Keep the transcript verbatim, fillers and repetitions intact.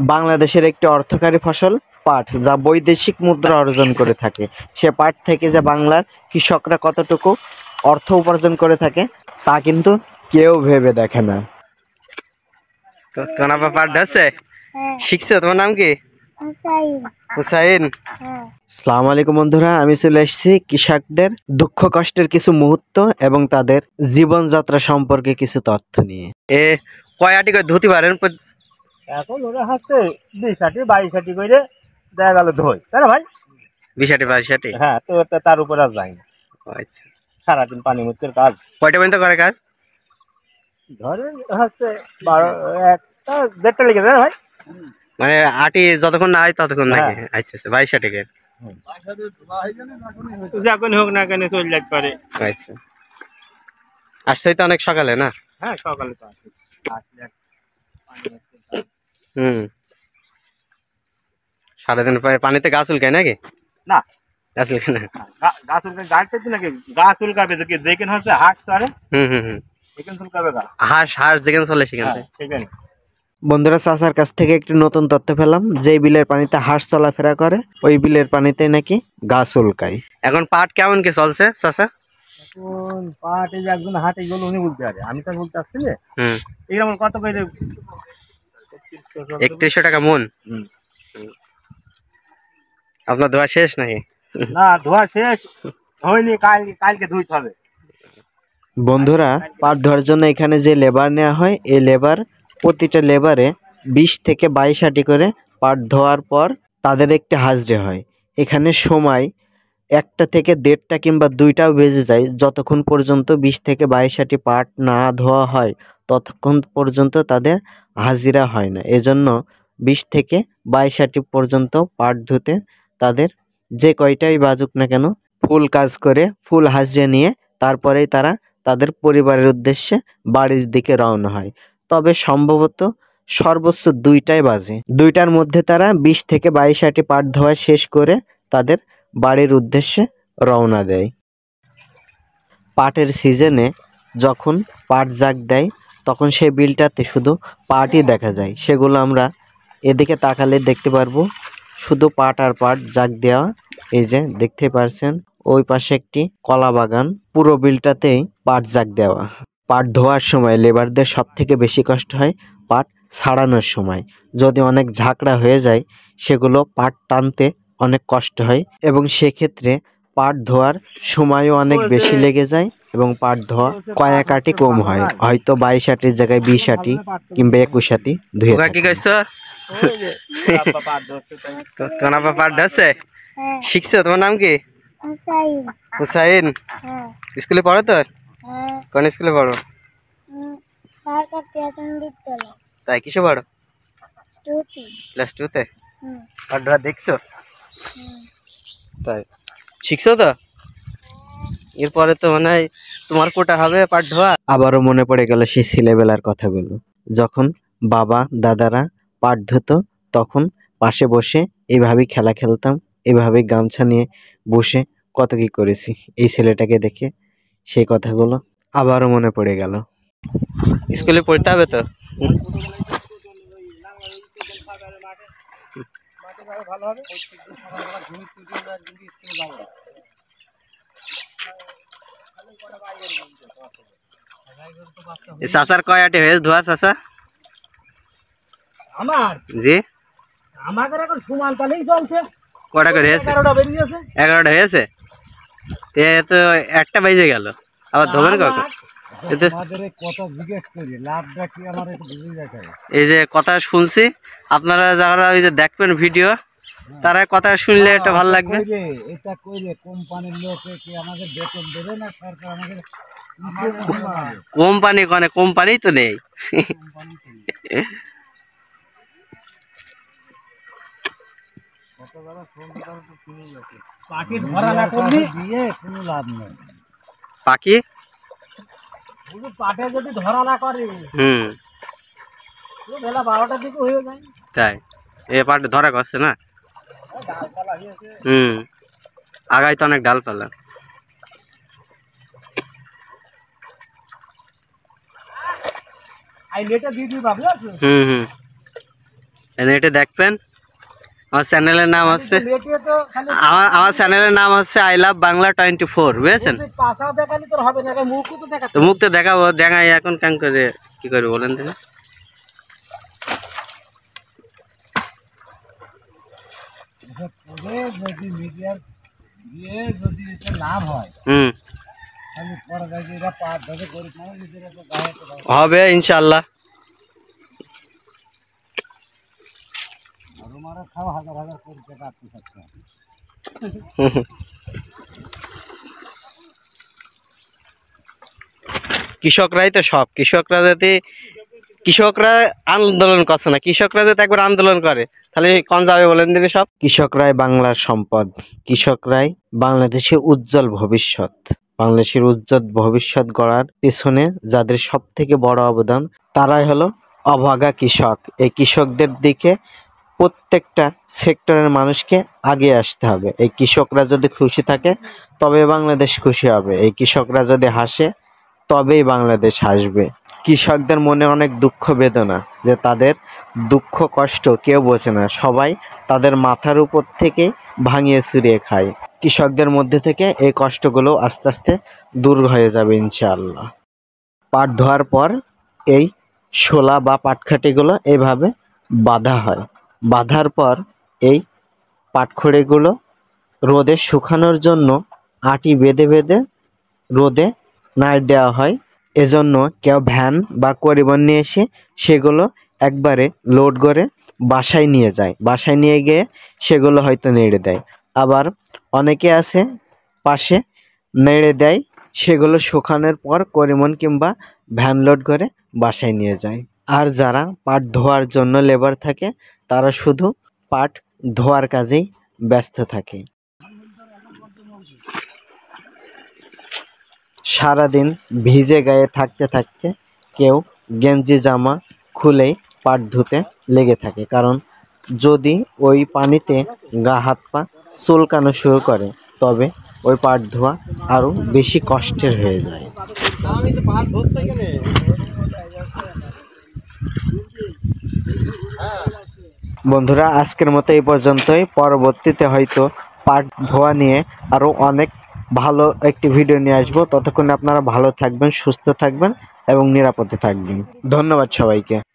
বাংলাদেশের একটি অর্থকরী ফসল পাট, যা বৈদেশিক মুদ্রা অর্জন করে থাকে। সে পাট থেকে যে বাংলার কৃষকরা কতটুকু অর্থ উপার্জন করে থাকে তা কিন্তু কেউ ভেবে দেখে না। তো তোমার আবার পাট ধরছে? শিখছো? তোমার নাম কি? হুসাইন। আসসালামু আলাইকুম বন্ধুরা, আমি চলে এসেছি কৃষকদের দুঃখ কষ্টের কিছু মুহূর্ত এবং তাদের জীবনযাত্রা সম্পর্কে কিছু তথ্য নিয়ে। এ কয় আটি করে ধুতে পারেন? এখন ওরা হচ্ছে বিশ আটি বাইশ আটি করে দেখা গেল ধোয়, তাই না ভাই? বিশ আটি বাইশ আটি? হ্যাঁ, তো তার উপর আর যায় না। আচ্ছা, সারাদিন পানি মুক্তির কাজ। কয়টা পর্যন্ত করে কাজ? ধরে হচ্ছে বারো একটা দেড়টা লেগে যায় ভাই। মানে আটি যতক্ষণ না হয় ততক্ষণ নাকি? আচ্ছা আচ্ছা, বাইশ আটি কে যখন হোক না কেন চলে যেতে পারে। আচ্ছা, আসছে তো অনেক সকালে না? হ্যাঁ, সকালে তো আসে। হুম, সারাদিন পানিতে গাছ উল্কায় নাকি? না, গাছ উল্কায় না। গাছ উল্কায় গাছ নাকি? গাছ উল্কাবে যেখানে হচ্ছে হাট চলে। হুম হুম হুম, সেখানে উল্কাবে গাছ। হাঁস হাঁস যেখানে চলে সেখানে সেখানে। বন্ধুরা, চাচার কাছ থেকে একটি নতুন তথ্য পেলাম, যে বিলের পানিতে হাঁস চলাফেরা করে ওই বিলের পানিতে নাকি গাছ উল্কায়। এখন পাট কেমন কি চলছে চাচা? এখন পাট এই যে একজন হাটে গেল, উনি বলতে পারে, আমি তো বলতে আসছি যে হুম, এরকম কত করে? একত্রিশশো টাকা মন। আপনার ধোয়া শেষ নাকি? না, ধোয়া শেষ হয়নি, কাল কালকে ধুইতে হবে। বন্ধুরা, পাট ধোয়ার জন্য এখানে যে লেবার নেওয়া হয়, এই লেবার প্রতিটা লেবারে বিশ থেকে বাইশ আটি করে পাট ধোয়ার পর তাদের একটি হাজিরা হয়। এখানে সময় একটা থেকে দেড়টা কিংবা দুইটাও বেজে যায়। যতক্ষণ পর্যন্ত বিশ থেকে বাইশ আটি পাট না ধোয়া হয় ততক্ষণ পর্যন্ত তাদের হাজিরা হয় না। এজন্য বিশ থেকে বাইশ আটি পর্যন্ত পাট ধুতে তাদের যে কয়টাই বাজুক না কেন ফুল কাজ করে ফুল হাজিরা নিয়ে তারপরেই তারা তাদের পরিবারের উদ্দেশ্যে বাড়ির দিকে রওনা হয়। তবে সম্ভবত সর্বোচ্চ দুইটাই বাজে। দুইটার মধ্যে তারা বিশ থেকে বাইশ আটি পাট ধোয়া শেষ করে তাদের বাড়ির উদ্দেশ্যে রওনা দেয়। পাটের সিজনে যখন পাট জাগ দেয় তখন সেই বিলটাতে শুধু পাটই দেখা যায়। সেগুলো আমরা এদিকে তাকালে দেখতে পারবো শুধু পাট আর পাট জাগ দেওয়া। এই যে দেখতে পারছেন ওই পাশে একটি কলা বাগান, পুরো বিলটাতেই পাট জাগ দেওয়া। পাট ধোয়ার সময় লেবারদের সব থেকে বেশি কষ্ট হয় পাট ছাড়ানোর সময়। যদি অনেক ঝাঁকড়া হয়ে যায় সেগুলো পাট টানতে অনেক কষ্ট হয় এবং সেক্ষেত্রে পাট ধোয়ার সময়ও অনেক বেশি লেগে যায় এবং পাট ধোয়া কয়েক আটি কম হয়, হয়তো বাইশ আটির জায়গায় বিশ আটি কিংবা একুশ আটি ধুয়ে কি কইছো? তোমার আবার পাট ধরছে? শিখছো? তোমার নাম কি? হুসাইন। স্কুলে পড়ো তো? কোন স্কুলে পড়ো? তাই কিসে পড়ো? ক্লাস টু তে? পাট ধোয়া দেখছো? তাই শিখছো তো? এরপরে তো মনে হয় তোমার কোটা হবে পাট ধোয়া। আবারও মনে পড়ে গেল সেই ছেলেবেলার কথাগুলো, যখন বাবা দাদারা পাট ধুতো তখন পাশে বসে এইভাবেই খেলা খেলতাম, এইভাবেই গামছা নিয়ে বসে কত কি করেছি। এই ছেলেটাকে দেখে সেই কথাগুলো আবারও মনে পড়ে গেল। স্কুলে পড়তে হবে তো? চাচার কয় আটি হয়েছে ধোয়া চাচা? আমার জি, আমাদের এখন সমান তালেই চলছে। কটা করে হয়েছে? এগারোটা বেরিয়েছে। এগারোটা হয়েছে? এ তো একটা বেজে গেল, আবার ধোবেন কখন? এই যে কথা শুনছি, আপনারা যারা ওই যে দেখবেন ভিডিও তারা কথা শুনলে একটা ভালো লাগবে। এটা কইলে কোম্পানির লোকে কি আমাদের বেতন দেবে না সরকার আমাদের? কোম্পানি কোনে? কোম্পানি তো নেই। পাখি ধরা না করলে দিয়ে কোনো লাভ নেই। পাখি পাঠে যদি ধরা না করে হুম বেলা বারোটার দিকে হয়ে যায়। তাই এ পাট ধরা করছে না? হুম, আগাই তো অনেক ডালপালা। আই লেটা দিয়ে দিই বাবু। হুম হুম, নেটে দেখবেন। আমার চ্যানেলের নাম হচ্ছে লেটে তো খালি আমার আমার চ্যানেলের নাম হচ্ছে I love Bangla twenty four, বুঝেছেন? পাশা দেখালি তোর হবে না, মুখও তো দেখা তো মুখ তো দেখাবো, দেখাই এখন কেন করে কি করবো বলেন তো? যদি মিডিয়ার দিয়ে যদি এটা লাভ হয় হুম, তাহলে পরে দেখি এরা পাঁচ ধরে গরিব মানুষ নিজেরা তো গায়ে তো গায়ে হবে ইনশাল্লাহ। গরু মারা খাও হাজার হাজার কোটি টাকা আটকে থাকতে হবে। কৃষকরাই তো সব। কৃষকরা যদি কৃষকরা আন্দোলন করছে না, কৃষকরা যদি একবার আন্দোলন করে তাহলে কোন যাবে বলেন দিনে সব? কৃষকরাই বাংলার সম্পদ, কৃষকরাই বাংলাদেশের উজ্জ্বল ভবিষ্যৎ। বাংলাদেশের উজ্জ্বল ভবিষ্যৎ গড়ার পেছনে যাদের সব থেকে বড় অবদান তারাই হলো অভাগা কৃষক। এই কৃষকদের দিকে প্রত্যেকটা সেক্টরের মানুষকে আগে আসতে হবে। এই কৃষকরা যদি খুশি থাকে তবে বাংলাদেশ খুশি হবে। এই কৃষকরা যদি হাসে তবেই বাংলাদেশ হাসবে। কৃষকদের মনে অনেক দুঃখ বেদনা, যে তাদের দুঃখ কষ্ট কেউ বোঝে না, সবাই তাদের মাথার উপর থেকে ভাঙিয়ে চুরিয়ে খায়। কৃষকদের মধ্যে থেকে এই কষ্টগুলো আস্তে আস্তে দূর হয়ে যাবে ইনশাআল্লাহ। পাট ধোয়ার পর এই শোলা বা পাটখাটিগুলো এইভাবে বাঁধা হয়। বাঁধার পর এই পাটখড়িগুলো রোদে শুকানোর জন্য আটি বেঁধে বেঁধে রোদে নাড় দেওয়া হয়। এজন্য কেউ ভ্যান বা পরিবহন নিয়ে এসে সেগুলো একবারে লোড করে বাসায় নিয়ে যায়। বাসায় নিয়ে গিয়ে সেগুলো হয়তো নেড়ে দেয়। আবার অনেকে আছে পাশে নেড়ে দেয়, সেগুলো শুকানোর পর পরিবহন কিংবা ভ্যান লোড করে বাসায় নিয়ে যায়। আর যারা পাট ধোয়ার জন্য লেবার থাকে তারা শুধু পাট ধোয়ার কাজেই ব্যস্ত থাকে। সারাদিন ভিজে গায়ে থাকতে থাকতে কেউ গেঞ্জি জামা খুলেই পাট ধুতে লেগে থাকে, কারণ যদি ওই পানিতে গা হাত পা চুলকানো শুরু করে তবে ওই পাট ধোয়া আরও বেশি কষ্টের হয়ে যায়। বন্ধুরা, আজকের মতো এই পর্যন্তই। পরবর্তীতে হয়তো পাট ধোয়া নিয়ে আরও অনেক ভালো একটি ভিডিও নিয়ে আসবো। ততক্ষণে আপনারা ভালো থাকবেন, সুস্থ থাকবেন এবং নিরাপদে থাকবেন। ধন্যবাদ সবাইকে।